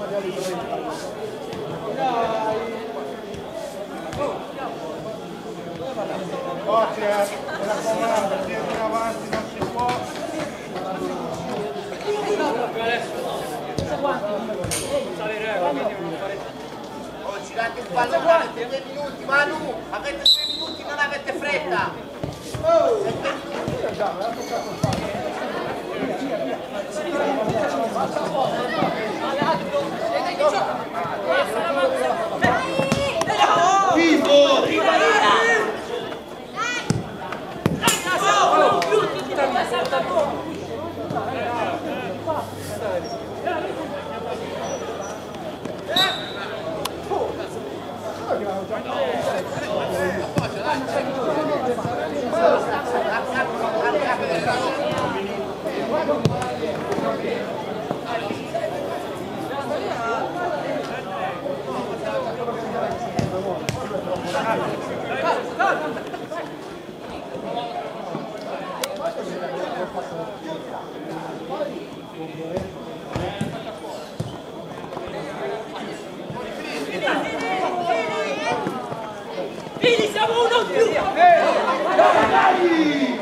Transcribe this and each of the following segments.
Forte, mi raccomando, dietro in avanti non si può. Oh, girate il pallone, avete 2 minuti, Manu, avete 2 minuti, non avete fretta. Oh! Fili, siamo uno in più! Dai!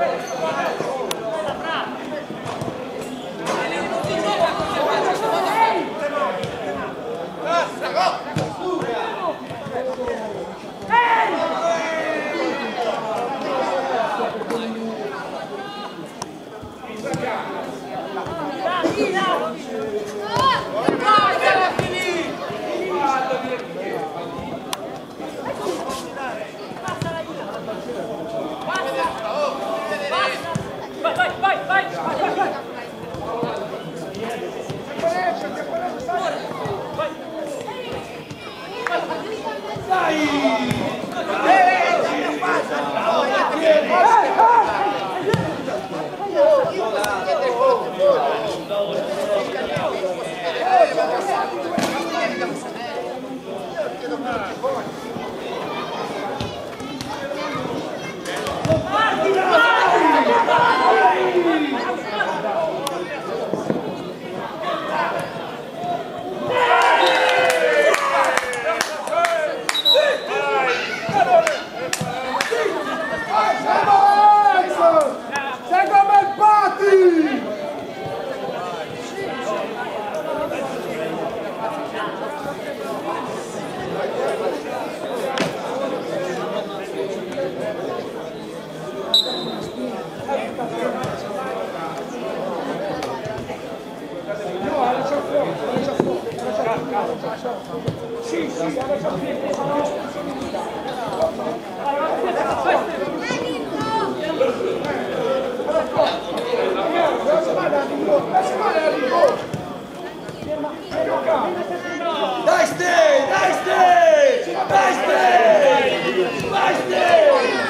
Dai stay! Dai stay! Dai stay! Dai stay!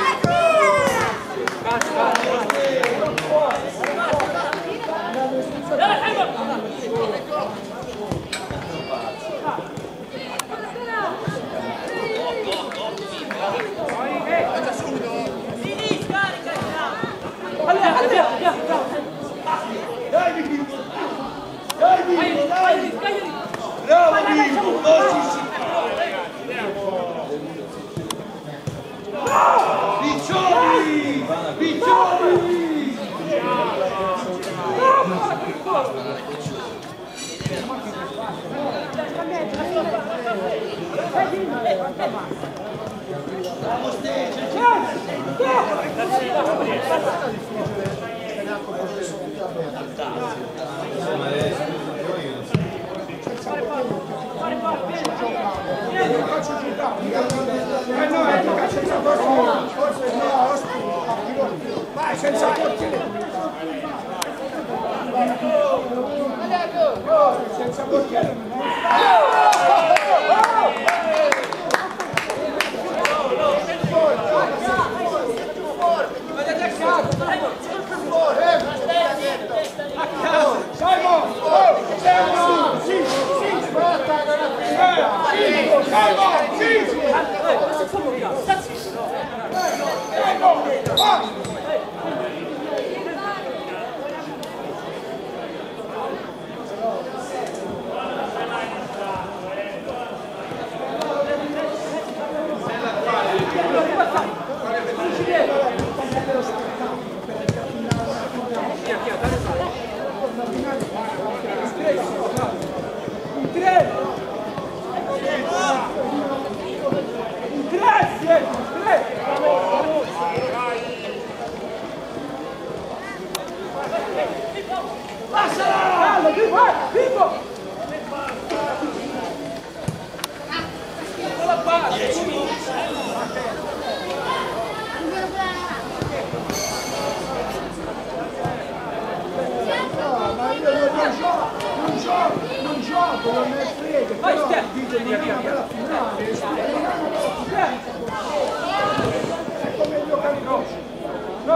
Bravo Vivo! Piccioni! Piccioni! Vai senza portiere! Senza portiere! Non gioco, non me ne frega, però dico non è una bella finale, è come il giocare in calcio. No.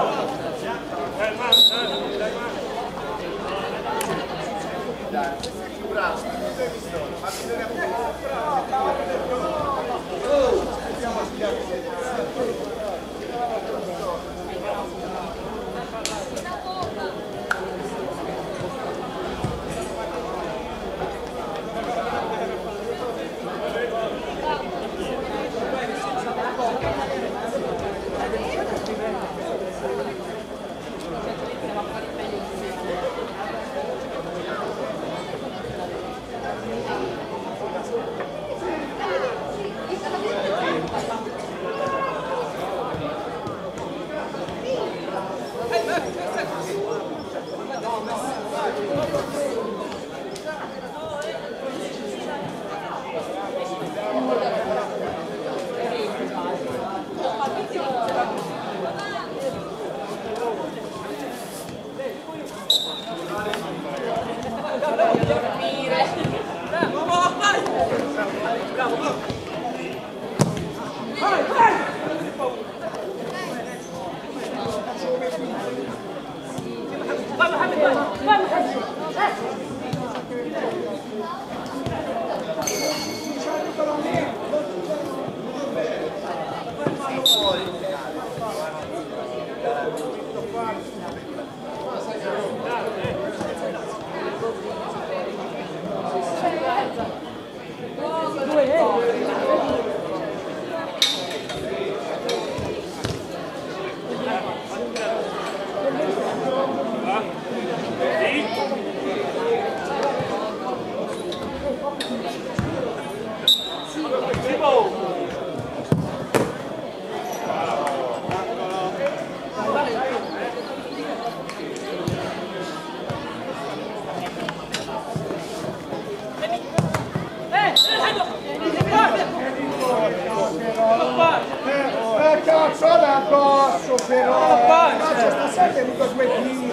Cazzo addosso però! Cazzo stasera è dico due tiri!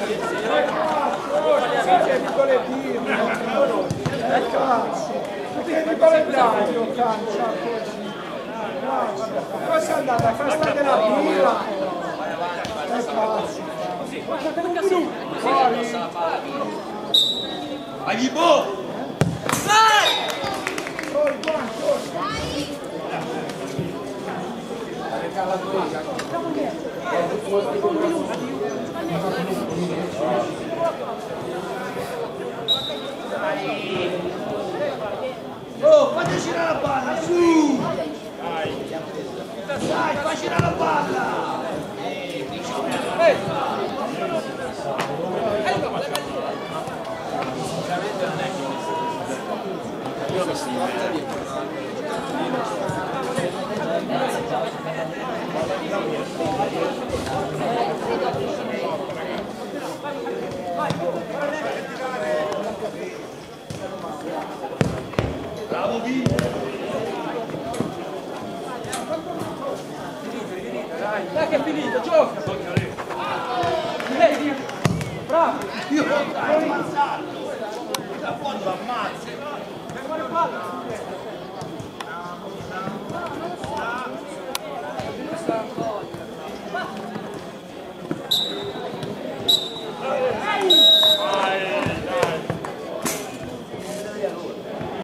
Stasera dico le tiri! Cazzo! Perché dico le dai io cancia così! Poi sei andata a festa della birra! Cazzo! Fuori! Agli bo! Fuori quanto? Oh, fate girare la palla, su! Dai, fai girare la palla! Bravo Vino! Dai che è finito, gioca! Bravo! Io non ammazzato! Da quando ammazzi? Fare palla!